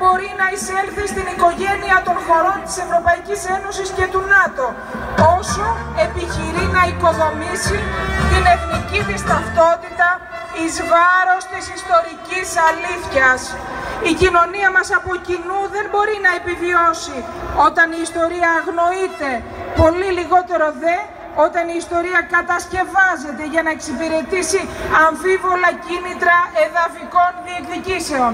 μπορεί να εισέλθει στην οικογένεια των χωρών της Ευρωπαϊκής Ένωσης και του ΝΑΤΟ, όσο επιχειρεί να οικοδομήσει την εθνική της ταυτότητα εις βάρος της ιστορικής αλήθειας. Η κοινωνία μας από κοινού δεν μπορεί να επιβιώσει όταν η ιστορία αγνοείται, πολύ λιγότερο δε όταν η ιστορία κατασκευάζεται για να εξυπηρετήσει αμφίβολα κίνητρα εδαφικών διεκδικήσεων.